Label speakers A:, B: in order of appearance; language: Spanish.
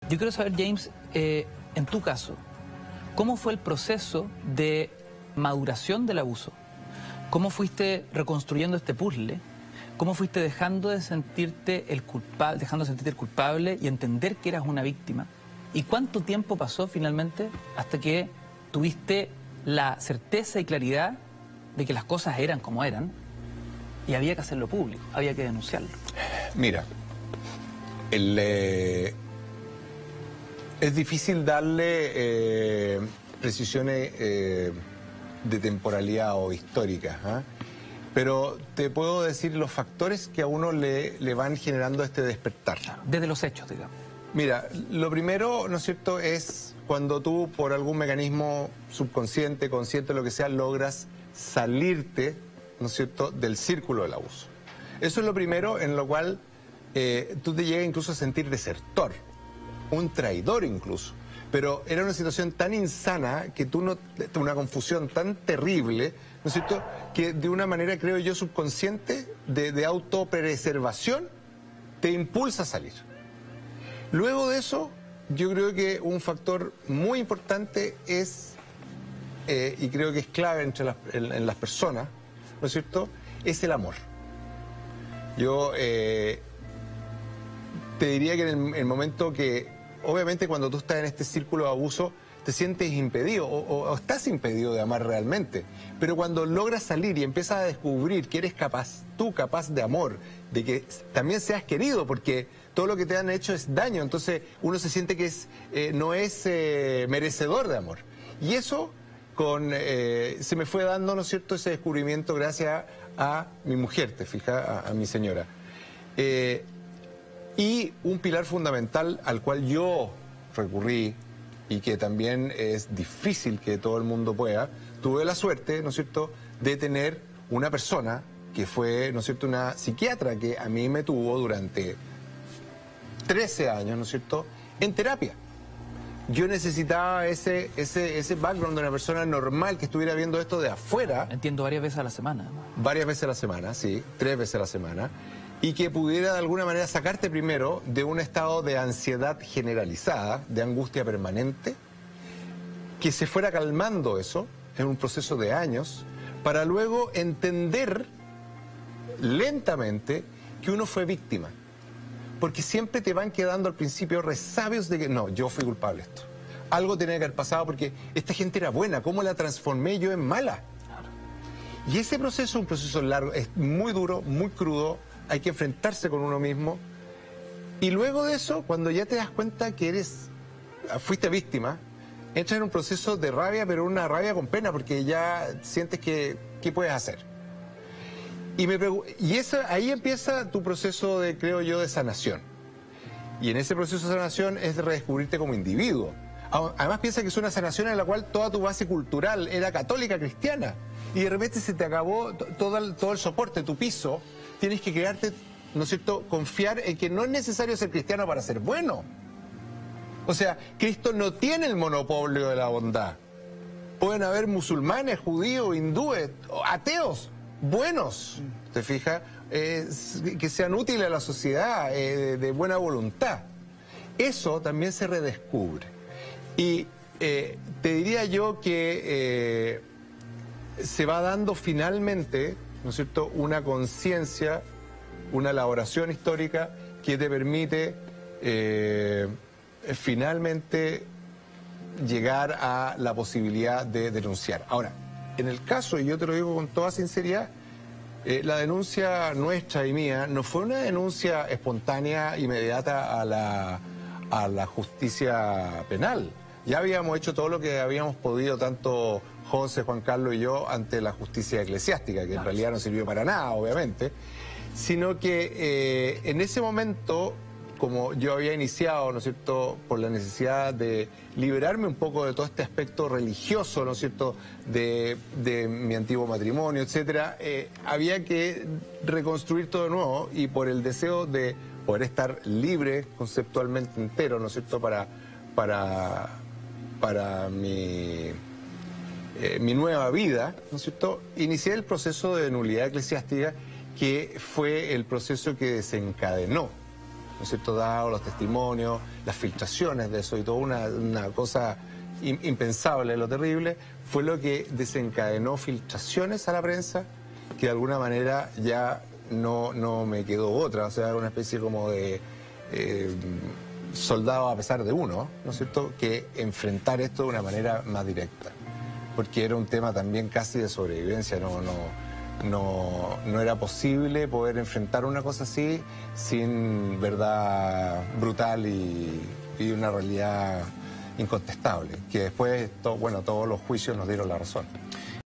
A: Yo quiero saber, James, en tu caso, ¿cómo fue el proceso de maduración del abuso? ¿Cómo fuiste reconstruyendo este puzzle? ¿Cómo fuiste dejando de sentirte el culpable y entender que eras una víctima? ¿Y cuánto tiempo pasó finalmente hasta que tuviste la certeza y claridad de que las cosas eran como eran y había que hacerlo público, había que denunciarlo?
B: Mira, es difícil darle precisiones de temporalidad o históricas, ¿eh? Pero te puedo decir los factores que a uno le van generando este despertar.
A: Desde los hechos, digamos.
B: Mira, lo primero, ¿no es cierto?, es cuando tú por algún mecanismo subconsciente, consciente, lo que sea, logras salirte, ¿no es cierto?, del círculo del abuso. Eso es lo primero en lo cual tú te llegas incluso a sentir desertor, un traidor incluso. Pero era una situación tan insana que una confusión tan terrible, ¿no es cierto?, que de una manera, creo yo, subconsciente, de autopreservación, te impulsa a salir. Luego de eso, yo creo que un factor muy importante es, y creo que es clave en las personas, ¿no es cierto?, es el amor. Yo te diría que en el momento que, obviamente cuando tú estás en este círculo de abuso, te sientes impedido o estás impedido de amar realmente. Pero cuando logras salir y empiezas a descubrir que eres capaz de amor, de que también seas querido, porque todo lo que te han hecho es daño, entonces uno se siente que no es merecedor de amor. Y eso se me fue dando, ¿no es cierto?, ese descubrimiento gracias a mi mujer, te fijas, a mi señora. Y un pilar fundamental al cual yo recurrí y que también es difícil que todo el mundo pueda, tuve la suerte, ¿no es cierto?, de tener una persona que fue, ¿no es cierto?, una psiquiatra que a mí me tuvo durante 13 años, ¿no es cierto?, en terapia. Yo necesitaba ese background de una persona normal que estuviera viendo esto de afuera.
A: Entiendo, varias veces a la semana.
B: Varias veces a la semana, sí, 3 veces a la semana. Y que pudiera de alguna manera sacarte primero de un estado de ansiedad generalizada, de angustia permanente, que se fuera calmando eso en un proceso de años, para luego entender lentamente que uno fue víctima. Porque siempre te van quedando al principio resabios de que no, yo fui culpable de esto. Algo tenía que haber pasado porque esta gente era buena, ¿cómo la transformé yo en mala? Y ese proceso es un proceso largo, es muy duro, muy crudo, hay que enfrentarse con uno mismo. Y luego de eso, cuando ya te das cuenta que fuiste víctima, entras en un proceso de rabia, pero una rabia con pena, porque ya sientes que, ¿qué puedes hacer? Ahí empieza tu proceso creo yo, de sanación. Y en ese proceso de sanación es de redescubrirte como individuo. Además piensa que es una sanación en la cual toda tu base cultural era católica, cristiana. Y de repente se te acabó todo el soporte, tu piso. Tienes que crearte, ¿no es cierto?, confiar en que no es necesario ser cristiano para ser bueno. O sea, Cristo no tiene el monopolio de la bondad. Pueden haber musulmanes, judíos, hindúes, ateos, buenos, ¿te fijas? Que sean útiles a la sociedad, de buena voluntad. Eso también se redescubre. Y te diría yo que se va dando finalmente, ¿no es cierto?, una conciencia, una elaboración histórica que te permite finalmente llegar a la posibilidad de denunciar. Ahora, en el caso, y yo te lo digo con toda sinceridad, la denuncia nuestra y mía no fue una denuncia espontánea, inmediata a la justicia penal. Ya habíamos hecho todo lo que habíamos podido, tanto José, Juan Carlos y yo, ante la justicia eclesiástica, que en realidad no sirvió para nada, obviamente, sino que en ese momento, como yo había iniciado, ¿no es cierto?, por la necesidad de liberarme un poco de todo este aspecto religioso, ¿no es cierto?, de mi antiguo matrimonio, etcétera, había que reconstruir todo de nuevo, y por el deseo de poder estar libre conceptualmente entero, ¿no es cierto?, para mi nueva vida, ¿no es cierto?, inicié el proceso de nulidad eclesiástica, que fue el proceso que desencadenó ¿no es cierto?, dado los testimonios, las filtraciones de eso y toda una cosa impensable, lo terrible, fue lo que desencadenó filtraciones a la prensa que de alguna manera ya no me quedó otra, o sea, una especie como de soldado a pesar de uno, ¿no es cierto?, que enfrentar esto de una manera más directa, porque era un tema también casi de sobrevivencia, no era posible poder enfrentar una cosa así sin verdad brutal y una realidad incontestable, que después, bueno, todos los juicios nos dieron la razón.